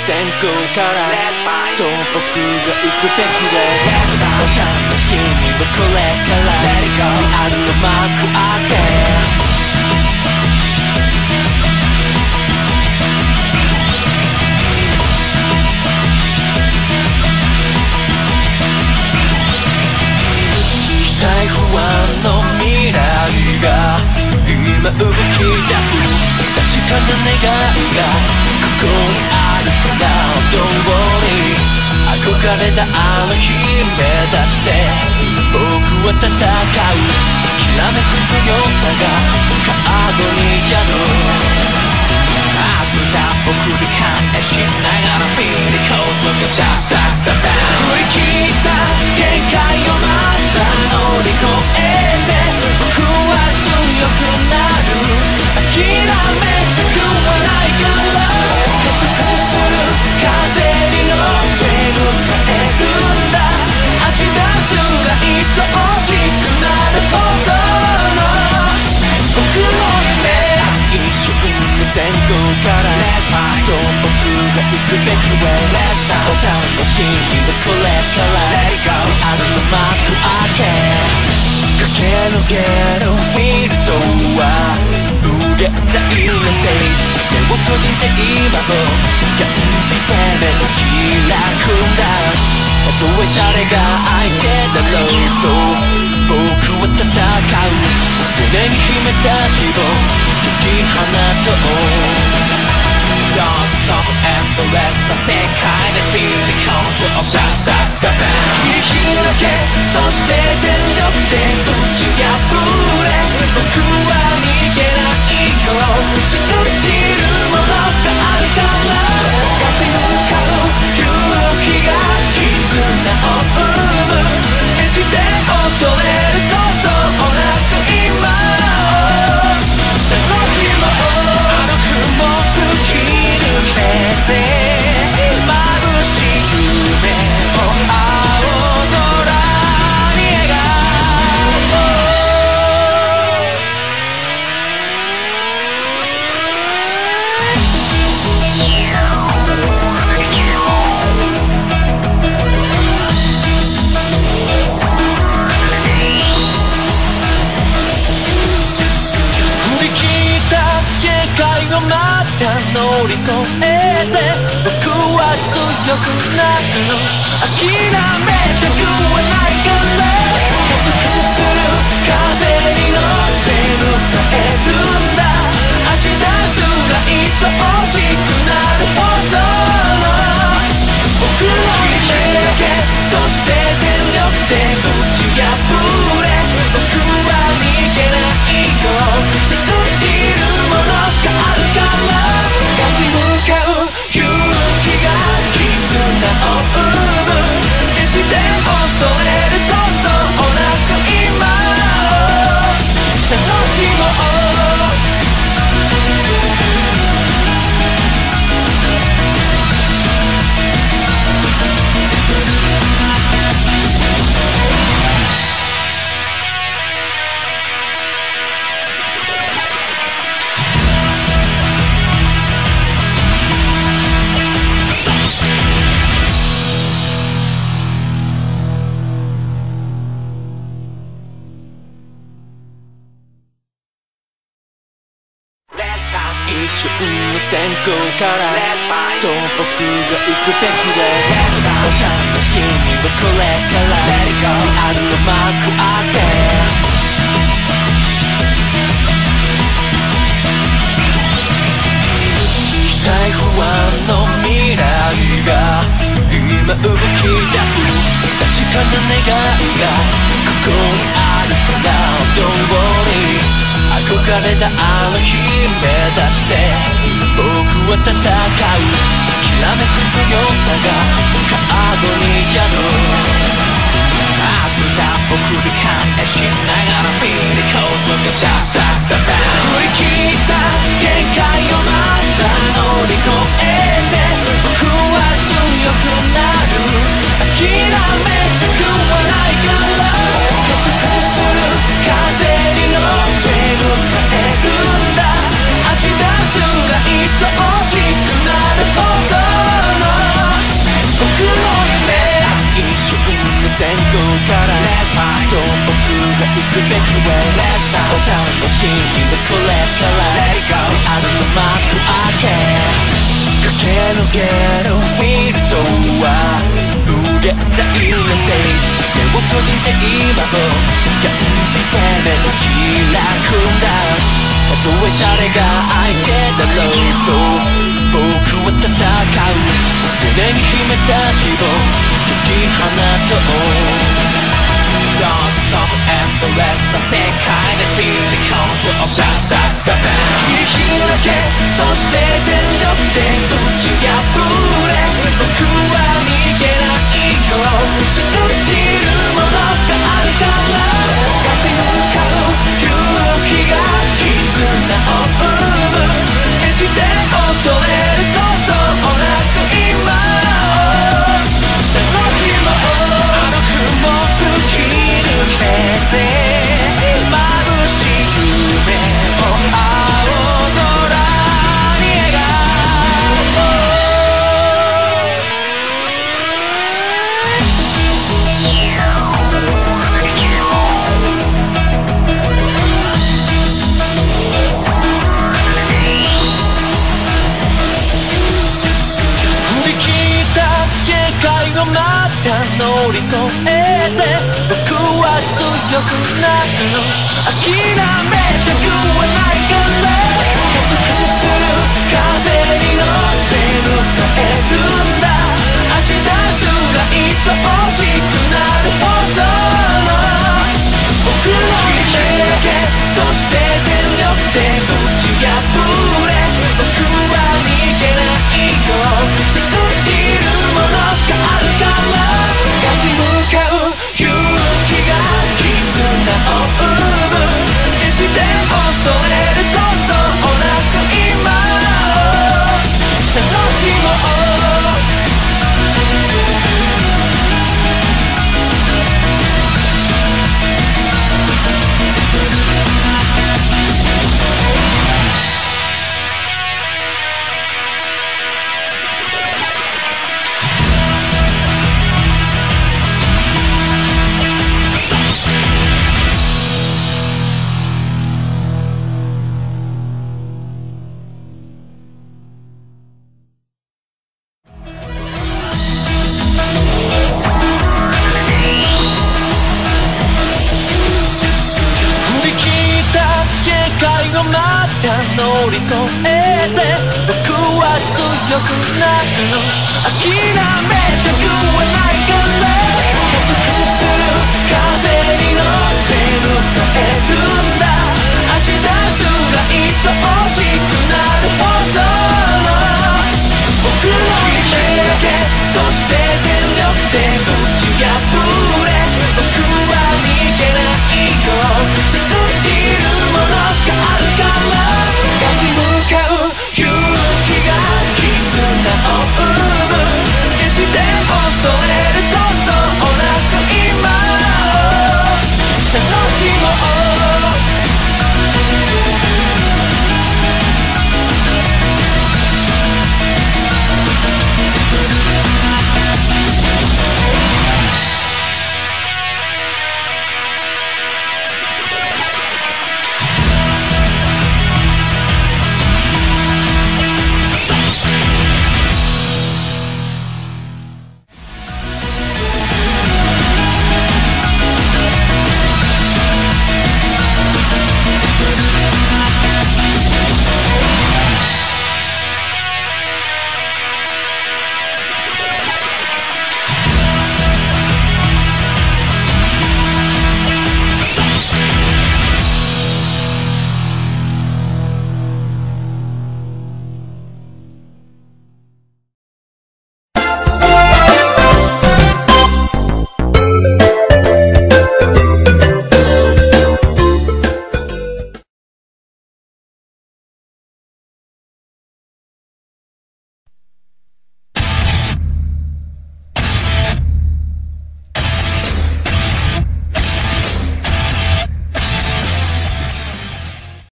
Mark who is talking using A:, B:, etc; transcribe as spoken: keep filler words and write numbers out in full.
A: 線香からそう僕が行くべきでお楽しみはこれからあるの幕開け期待不安の未来が今動き出す確かな願いがここにあるから Don't worry 憧れたあの日目指して僕は戦うきらめく強さがカードに宿る歌を繰り返しながらビリコードがダダダダ振り切った限界をまた乗り越えて僕は強くなる諦めたくはないから加速する風に乗って迎えるんだ明日すら愛おしくなるほどの僕の夢一瞬の先導からそう僕が行くべき Way お楽しみはこれからあるの幕開け駆け抜けるフィールドは無限大なステージ目を閉じて今も感じて目を開くんだたとえ誰が相手だろうと僕は戦う胸に秘めた希望解き放とう Don't stop endless な世界でフィールコントをダダダダ切り開けそして全力で打ち破れ僕は逃げないよ信じるものがあるから立ち向かう勇気が絆を生む決して恐れることなく今を楽しもうあの雲突き抜けて眩しい夢を青空に描こう振り切った限界をまた乗り越えて僕は強くなる諦めたくはないから加速する風に乗って迎えるんだ明日すら愛おしくなるほどの僕の夢だけそして全力で打ち破れ僕は逃げないよ信じるものがあるから立ち向かう勇気が絆を生む決して恐れることなく今を楽しもう一瞬の先行からそう僕が行くべきでお楽しみはこれからあるの幕開け期待不安の未来が今動き出す確かな願いがここにあるから Don't worry 憧れたあの日目指して僕は戦うきらめく強さがカードに宿る歌を繰り返しながらビリコードがダダダダ振り切った限界をまた乗り越えて僕は強くなる諦めたくはないから加速する風に乗って迎えるんだ明日すら愛おしくなるほどの行くべき Way Let's Go お楽しみはこれから Let it go あるの幕開け駆け抜けるフィールドは無限大なステージ目を閉じて今も感じて目を開くんだたとえ誰が相手だろうと僕は戦う胸に秘めた希望解き放とう Don't stop endless な世界で Feel the count of that that that that 切り開けそして全力で打ち破れ僕は逃げないよ信じるものがあるから立ち向かう勇気が絆を生む決して恐れることなく今を楽しもうあの雲突き抜けて眩しい夢を青空に描振り切った限界をまた乗り越えて僕は強くなるの諦めたくはないから加速する風に乗って迎えるんだ明日すら愛しくなるほど僕は切り開けそして全力で打ち破れ僕は逃げないよ信じるものがあるから立ち向かう勇気が絆を生む決して恐れることなく今を楽しもう乗り越えて僕は強くなるの諦